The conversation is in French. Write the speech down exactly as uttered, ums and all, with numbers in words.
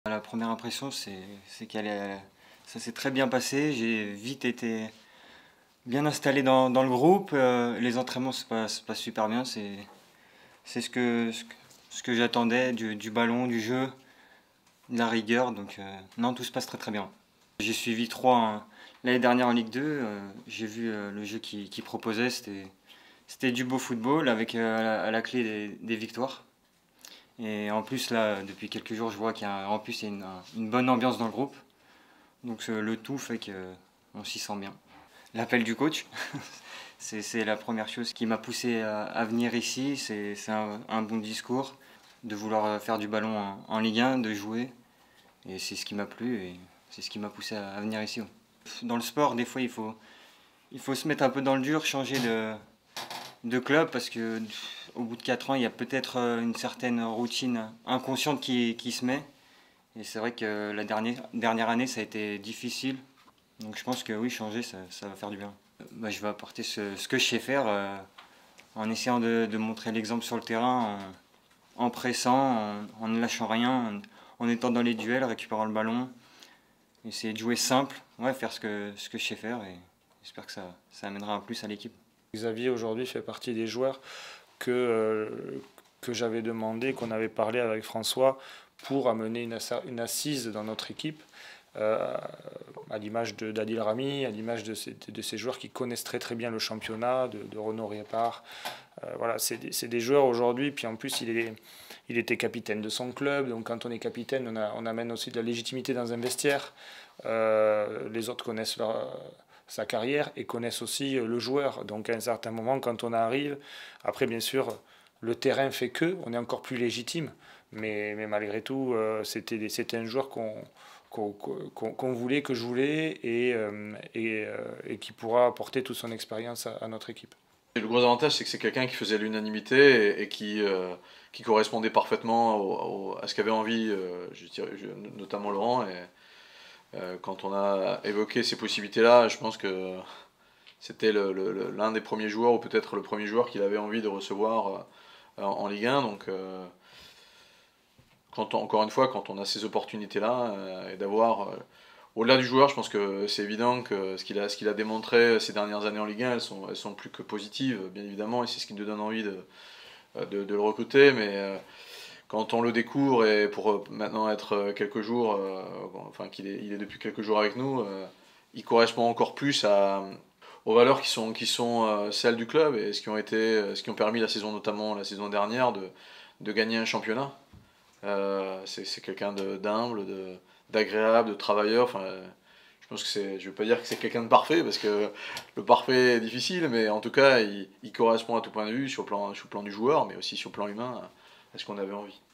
La première impression, c'est qu'elle est, ça s'est très bien passé. J'ai vite été bien installé dans, dans le groupe. Euh, les entraînements se passent, se passent super bien. C'est ce que, ce que, ce que j'attendais du, du ballon, du jeu, de la rigueur. Donc euh, non, tout se passe très très bien. J'ai suivi trois hein, l'année dernière en Ligue deux. Euh, J'ai vu euh, le jeu qu'ils qui proposaient. C'était du beau football avec euh, à, la, à la clé des, des victoires. Et en plus, là, depuis quelques jours, je vois qu'il y a en plus il y a une, une bonne ambiance dans le groupe. Donc le tout fait qu'on s'y sent bien. L'appel du coach, c'est la première chose qui m'a poussé à, à venir ici. C'est un, un bon discours, de vouloir faire du ballon en, en Ligue un, de jouer. Et c'est ce qui m'a plu et c'est ce qui m'a poussé à, à venir ici. Dans le sport, des fois, il faut, il faut se mettre un peu dans le dur, changer de, de club parce que au bout de quatre ans, il y a peut-être une certaine routine inconsciente qui, qui se met. Et c'est vrai que la dernière, dernière année, ça a été difficile. Donc je pense que oui, changer, ça, ça va faire du bien. Bah, je vais apporter ce, ce que je sais faire euh, en essayant de, de montrer l'exemple sur le terrain, en, en pressant, en, en ne lâchant rien, en, en étant dans les duels, récupérant le ballon. Essayer de jouer simple, ouais, faire ce que, ce que je sais faire et j'espère que ça, ça amènera un plus à l'équipe. Xavier aujourd'hui fait partie des joueurs que, euh, que j'avais demandé, qu'on avait parlé avec François pour amener une, une assise dans notre équipe, euh, à l'image d'Adil Rami, à l'image de ces, de ces joueurs qui connaissent très très bien le championnat, de, de Renaud Riepart. Euh, voilà, c'est des, des joueurs aujourd'hui, puis en plus il, est, il était capitaine de son club, donc quand on est capitaine, on, a, on amène aussi de la légitimité dans un vestiaire. Euh, les autres connaissent leur sa carrière et connaissent aussi le joueur. Donc à un certain moment, quand on arrive, après bien sûr, le terrain fait que, on est encore plus légitime, mais, mais malgré tout, euh, c'était c'était un joueur qu'on qu'on qu'on qu'on voulait, que je voulais, et, euh, et, euh, et qui pourra apporter toute son expérience à, à notre équipe. Et le gros avantage, c'est que c'est quelqu'un qui faisait l'unanimité et, et qui, euh, qui correspondait parfaitement au, au, à ce qu'avait envie, euh, je dirais, je, notamment Laurent. Et, euh, quand on a évoqué ces possibilités-là, je pense que c'était l'un le, le, des premiers joueurs, ou peut-être le premier joueur qu'il avait envie de recevoir euh, en, en Ligue un. Donc, euh, quand on, encore une fois, quand on a ces opportunités-là, euh, et d'avoir... Euh, au-delà du joueur, je pense que c'est évident que ce qu'il a, ce qu'il a démontré ces dernières années en Ligue un, elles sont, elles sont plus que positives, bien évidemment, et c'est ce qui nous donne envie de, de, de le recruter. Mais euh, quand on le découvre, et pour maintenant être quelques jours, euh, enfin qu'il est, il est depuis quelques jours avec nous, euh, il correspond encore plus à, aux valeurs qui sont, qui sont euh, celles du club et ce qui ont, été, ce qui ont permis la saison, notamment la saison dernière, de, de gagner un championnat. Euh, c'est quelqu'un d'humble, d'agréable, de, de travailleur. Enfin, je pense que c'est, je ne veux pas dire que c'est quelqu'un de parfait, parce que le parfait est difficile, mais en tout cas, il, il correspond à tout point de vue, sur le plan, sur le plan du joueur, mais aussi sur le plan humain, à ce qu'on avait envie.